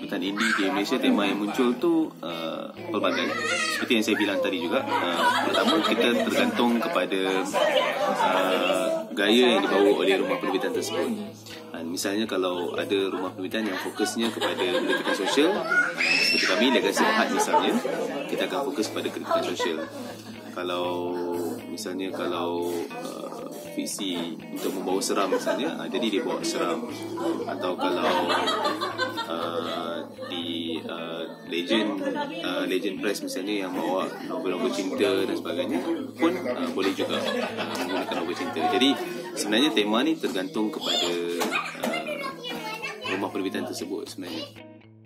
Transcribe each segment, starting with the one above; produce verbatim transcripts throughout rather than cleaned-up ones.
penerbitan indie di Malaysia, tema yang muncul tu uh, pelbagai. Seperti yang saya bilang tadi juga, uh, pertama kita tergantung kepada uh, gaya yang dibawa oleh rumah penerbitan tersebut. uh, Misalnya kalau ada rumah penerbitan yang fokusnya kepada kritikan sosial, uh, seperti kami Legacy Art misalnya, kita akan fokus pada kritikan sosial. Kalau misalnya kalau uh, fiksi untuk membawa seram misalnya, uh, jadi dia bawa seram. Atau kalau uh, di uh, Legend uh, Legend Press misalnya yang bawa novel-novel cinta dan sebagainya pun uh, boleh juga uh, menggunakan novel cinta. Jadi sebenarnya tema ni tergantung kepada uh, rumah penerbitan tersebut sebenarnya.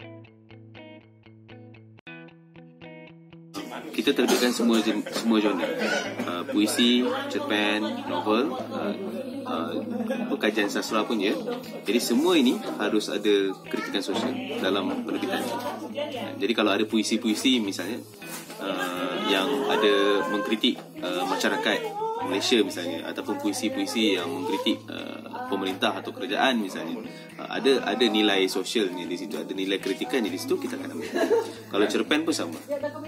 Kita terbitkan semua semua genre, uh, puisi, cerpen, novel, uh, uh, pekajian sastra pun ya. Jadi semua ini harus ada kritikan sosial dalam penerbitan. Jadi kalau ada puisi-puisi misalnya uh, yang ada mengkritik uh, masyarakat Malaysia misalnya, ataupun puisi-puisi yang mengkritik uh, pemerintah atau kerajaan misalnya, uh, ada ada nilai sosialnya di situ, ada nilai kritikannya di situ, kita akan ambil. Kalau cerpen pun sama.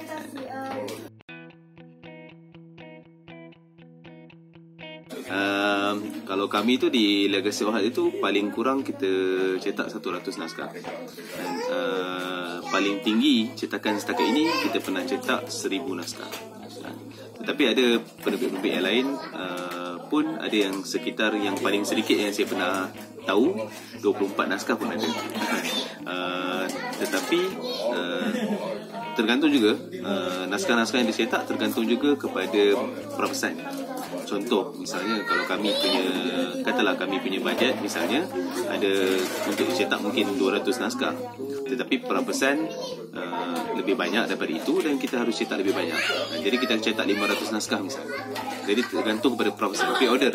Uh, kalau kami tu di Legacy Art itu paling kurang kita cetak seratus naskah. Dan uh, paling tinggi cetakan setakat ini kita pernah cetak seribu naskah. Tetapi ada penerbit-penerbit yang lain uh, pun ada yang sekitar, yang paling sedikit yang saya pernah tahu dua puluh empat naskah pun ada. uh, Tetapi uh, tergantung juga uh, naskah-naskah yang dicetak tergantung juga kepada perapesan. Contoh misalnya kalau kami punya, katalah kami punya bajet misalnya ada untuk cetak mungkin dua ratus naskah, tetapi perapesan uh, lebih banyak daripada itu dan kita harus cetak lebih banyak. uh, Jadi kita cetak lima ratus naskah misalnya. Jadi tergantung kepada perapesan, pre-order.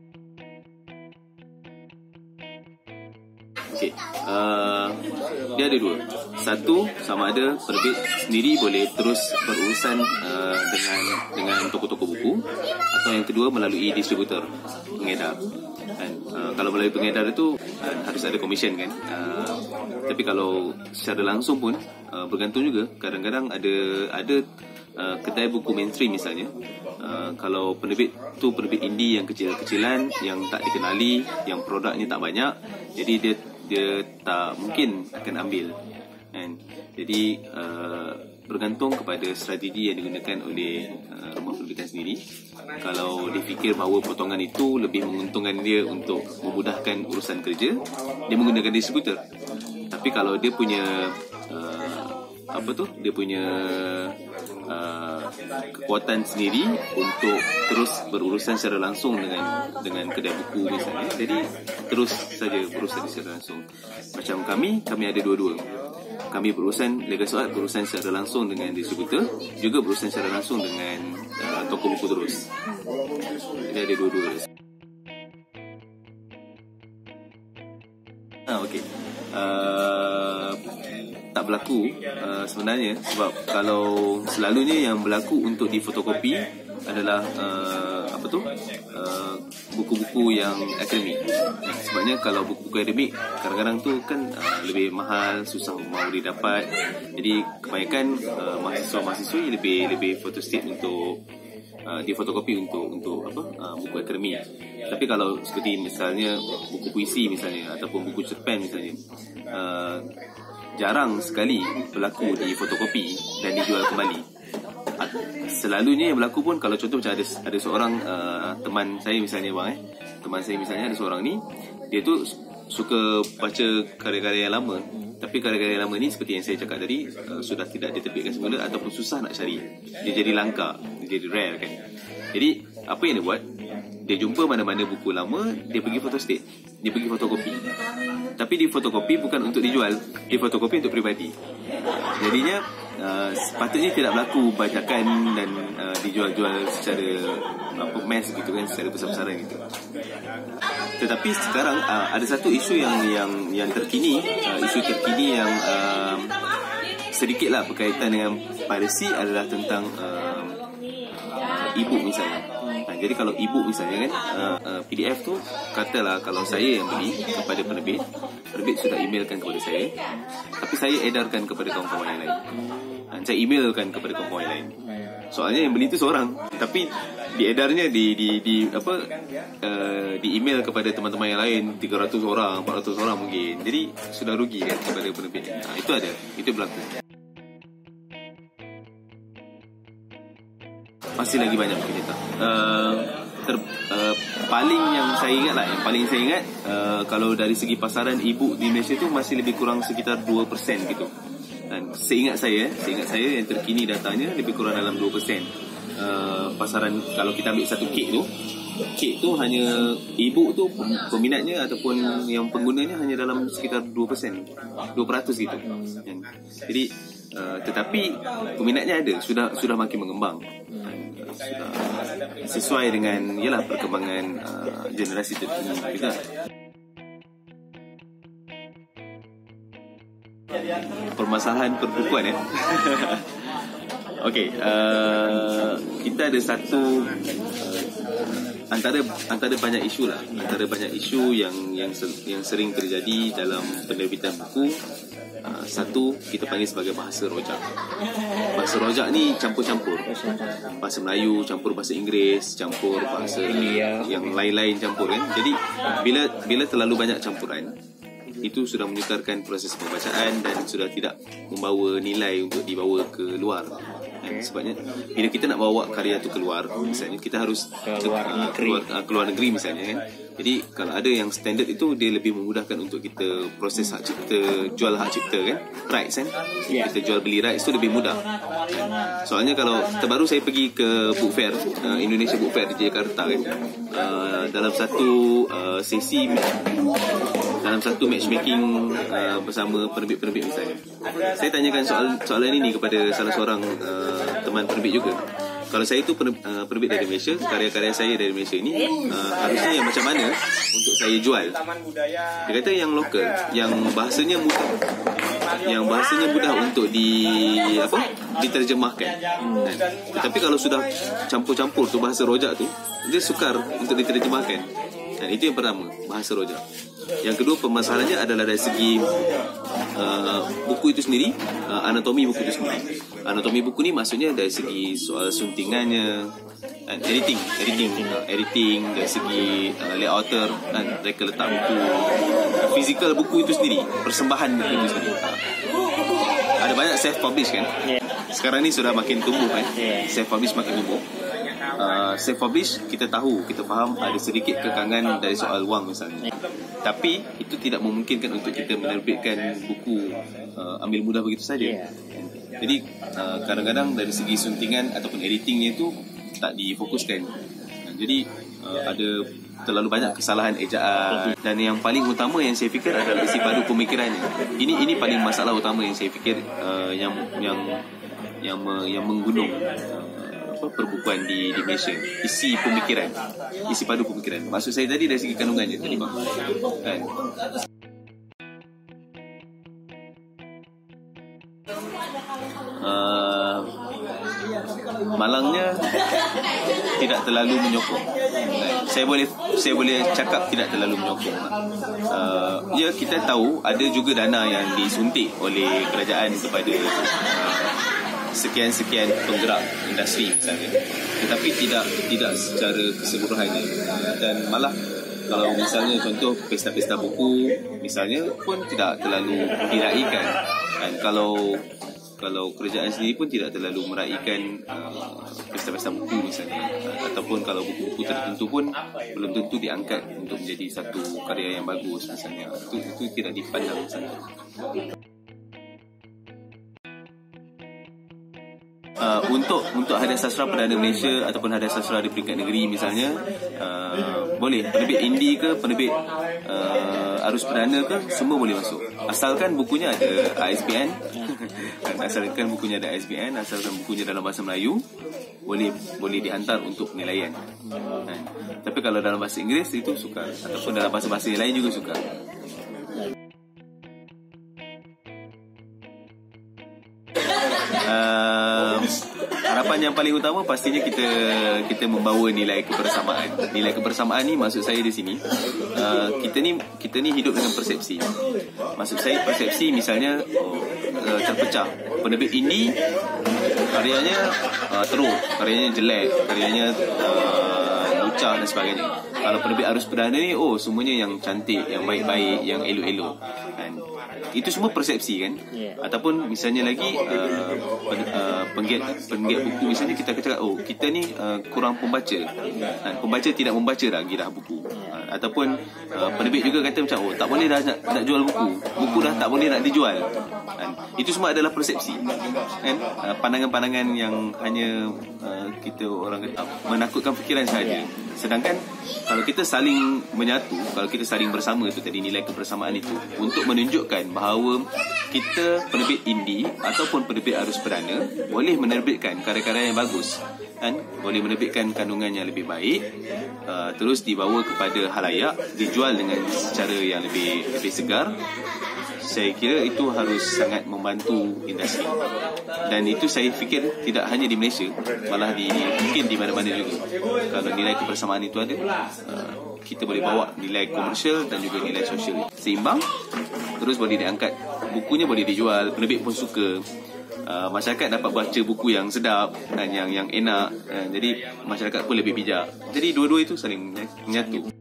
Okey, uh, dia ada dua. Satu, sama ada penerbit sendiri boleh terus berurusan uh, dengan dengan toko-toko buku, atau yang kedua melalui distributor, pengedar. Dan uh, kalau melalui pengedar itu uh, harus ada komisen kan. Uh, tapi kalau secara langsung pun uh, bergantung juga. Kadang-kadang ada ada uh, kedai buku mainstream misalnya. Uh, kalau penerbit tu penerbit indie yang kecil-kecilan, yang tak dikenali, yang produknya tak banyak, jadi dia dia tak mungkin akan ambil. And jadi uh, bergantung kepada strategi yang digunakan oleh uh, rumah penerbitan sendiri. Kalau dia fikir bahawa potongan itu lebih menguntungkan dia untuk memudahkan urusan kerja, dia menggunakan distributor. Tapi kalau dia punya uh, apa tu, dia punya uh, kekuatan sendiri untuk terus berurusan secara langsung dengan dengan kedai buku misalnya, jadi terus saja berurusan secara langsung. Macam kami, kami ada dua-dua. Kami berurusan, Legacy Art berurusan secara langsung dengan distributor, juga berurusan secara langsung dengan uh, toko buku terus. Jadi ada dua-dua. Ah, okey. Uh, tak berlaku uh, sebenarnya, sebab kalau selalunya yang berlaku untuk difotokopi adalah uh, apa tu uh, buku-buku yang akademik. Sebabnya kalau buku-buku akademik kadang-kadang tu kan uh, lebih mahal, susah mau didapat. Jadi kebanyakan uh, mahasiswa-mahasiswa lebih lebih photostat untuk uh, difotokopi untuk untuk apa uh, buku akademik. Tapi kalau seperti misalnya buku puisi misalnya, ataupun buku cerpen misalnya, uh, jarang sekali berlaku di fotokopi dan dijual kembali. Selalunya yang berlaku pun, kalau contoh macam ada ada seorang uh, teman saya misalnya bang eh teman saya misalnya ada seorang ni, dia tu suka baca karya-karya yang lama, tapi karya-karya yang lama ni seperti yang saya cakap tadi uh, sudah tidak diterbitkan semula ataupun susah nak cari, dia jadi langka, dia jadi rare kan. Jadi apa yang dia buat, dia jumpa mana-mana buku lama, dia pergi photostat, dia pergi fotokopi. Tapi di fotokopi bukan untuk dijual, di fotokopi untuk peribadi. Jadinya uh, sepatutnya tidak berlaku bajakan dan uh, dijual-jual secara apa mass gitu kan, secara besar-besaran gitu. Tetapi sekarang uh, ada satu isu yang yang yang terkini, uh, isu terkini yang uh, sedikitlah berkaitan dengan piracy adalah tentang uh, e-book misalnya. Ha, jadi kalau e-book misalnya kan, uh, uh, P D F tu katalah kalau saya yang beli kepada penerbit, penerbit sudah emailkan kepada saya, tapi saya edarkan kepada kawan-kawan yang lain. Ha, saya emailkan kepada kawan-kawan yang lain. Soalnya yang beli tu seorang, tapi diedarnya di di di apa uh, di email kepada teman-teman yang lain tiga ratus orang, empat ratus orang mungkin. Jadi sudah rugi kan kepada penerbit. Ha, itu ada, itu berlaku. Masih lagi banyak kita. Uh, ter, uh, paling yang saya ingat lah, yang paling saya ingat uh, kalau dari segi pasaran e-book di Malaysia tu masih lebih kurang sekitar dua peratus gitu. Dan seingat saya, seingat saya yang terkini datanya lebih kurang dalam dua peratus uh, pasaran. Kalau kita ambil satu kek tu, kek tu hanya e-book tu peminatnya ataupun yang penggunanya hanya dalam sekitar dua peratus, dua peratus gitu. Jadi uh, tetapi peminatnya ada, sudah sudah makin mengembang. Sudah sesuai dengan yalah perkembangan uh, generasi terkini kita. Permasalahan perbukuan ya. Okey, uh, kita ada satu uh, antara antara banyak isu lah, antara banyak isu yang yang yang sering terjadi dalam penerbitan buku. Uh, satu kita panggil sebagai bahasa rojak. Bahasa rojak ni campur-campur. Bahasa Melayu campur bahasa Inggeris, campur bahasa India, yang lain-lain campur kan. Jadi bila bila terlalu banyak campuran, itu sudah menyukarkan proses pembacaan dan sudah tidak membawa nilai untuk dibawa ke luar. Dan sebabnya bila kita nak bawa karya tu keluar, misalnya kita harus keluar negeri, keluar, keluar negeri misalnya kan. Jadi kalau ada yang standard itu, dia lebih memudahkan untuk kita proses hak cipta, jual hak cipta kan, rights kan. Yeah. Kita jual beli rights tu lebih mudah. Soalnya kalau terbaru saya pergi ke book fair, uh, Indonesia Book Fair di Jakarta kan, uh, dalam satu uh, sesi, dalam satu matchmaking uh, bersama penerbit-penerbit misalnya, saya tanyakan soal soalan ini kepada salah seorang uh, teman penerbit juga. Kalau saya tu penerbit dari Malaysia, karya-karya saya dari Malaysia ni uh, harusnya yang macam mana untuk saya jual. Dia kata yang lokal, yang bahasanya mudah, yang bahasanya mudah untuk di apa diterjemahkan. Hmm. Tetapi kalau sudah campur-campur tu bahasa rojak tu, dia sukar untuk diterjemahkan. Dan itu yang pertama, bahasa rojak. Yang kedua, permasalahannya adalah dari segi uh, buku itu sendiri, uh, anatomi buku itu sendiri. Anatomi buku ni maksudnya dari segi soal suntingannya, uh, editing, editing, uh, editing dari segi uh, layouter dan reka letak buku, uh, fizikal buku itu sendiri, persembahan buku itu sendiri. Uh, ada banyak self-publish kan. Sekarang ni sudah makin tumbuh kan, self-publish makin tumbuh. Uh, self-publish kita tahu, kita faham ada sedikit kekangan dari soal wang misalnya. Tapi itu tidak memungkinkan untuk kita menerbitkan buku uh, ambil mudah begitu saja. Jadi uh, kadang-kadang dari segi suntingan ataupun editingnya itu tak difokuskan. uh, Jadi uh, ada terlalu banyak kesalahan ejaan. Dan yang paling utama yang saya fikir adalah isi padu pemikirannya. Ini ini paling masalah utama yang saya fikir uh, yang yang yang yang menggunung apa perbukuan di di Malaysia, isi pemikiran, isi padu pemikiran. Maksud saya tadi dari segi kandungannya tadi bang, kan? Uh, malangnya tidak terlalu menyokong. Saya boleh saya boleh cakap tidak terlalu menyokong. Uh, ya kita tahu ada juga dana yang disuntik oleh kerajaan kepada uh, sekian-sekian penggerak industri misalnya, tetapi tidak tidak secara keseluruhannya. Dan malah kalau misalnya contoh pesta-pesta buku misalnya pun tidak terlalu diraikan. Dan kalau kalau kerajaan sendiri pun tidak terlalu meraikan uh, pesta-pesta buku misalnya, ataupun kalau buku-buku tertentu pun belum tentu diangkat untuk menjadi satu karya yang bagus misalnya. Itu itu tidak dipandang misalnya. Uh, untuk untuk Hadiah Sastra Perdana Malaysia ataupun Hadiah Sastra di peringkat negeri misalnya, uh, boleh penerbit indie ke penerbit uh, arus perdana ke, semua boleh masuk asalkan bukunya ada I S B N. Asalkan bukunya ada I S B N, asalkan bukunya dalam bahasa Melayu, boleh boleh dihantar untuk penilaian. Kan? Tapi kalau dalam bahasa Inggeris itu sukar, ataupun dalam bahasa-bahasa lain juga sukar. Uh, harapan tujuan yang paling utama pastinya kita kita membawa nilai kebersamaan. Nilai kebersamaan ni maksud saya di sini, uh, kita ni kita ni hidup dengan persepsi. Maksud saya persepsi misalnya oh, uh, terpecah. Penerbit indie karyanya uh, teruk, karyanya jelek, karyanya uh, lucah dan sebagainya. Kalau penerbit arus perdana ni, oh semuanya yang cantik, yang baik-baik, yang elok-elok kan. Itu semua persepsi kan. Yeah. Ataupun misalnya lagi uh, pen, uh, penggiat penggiat buku misalnya kita cakap oh kita ni uh, kurang pembaca. Dan pembaca tidak membaca lagi dah buku. Uh, ataupun uh, penerbit juga kata macam oh tak boleh dah nak, nak jual buku. Buku dah tak boleh nak dijual. Dan itu semua adalah persepsi kan. Uh, pandangan-pandangan yang hanya uh, kita orang kata menakutkan fikiran saja. Sedangkan kalau kita saling menyatu, kalau kita saling bersama itu tadi nilai kebersamaan itu untuk menunjukkan bahawa kita penerbit indie ataupun penerbit arus perdana boleh menerbitkan karya-karya yang bagus kan, boleh menerbitkan kandungan yang lebih baik, uh, terus dibawa kepada halayak, dijual dengan secara yang lebih lebih segar. Saya kira itu harus sangat membantu industri. Dan itu saya fikir tidak hanya di Malaysia, malah di mungkin di mana-mana juga. Kalau nilai kebersamaan itu ada, uh, kita boleh bawa nilai komersial dan juga nilai sosial seimbang, terus boleh diangkat, bukunya boleh dijual, penerbit pun suka, uh, masyarakat dapat baca buku yang sedap dan yang yang enak, uh, jadi masyarakat pun lebih bijak. Jadi dua-dua itu saling menyatu.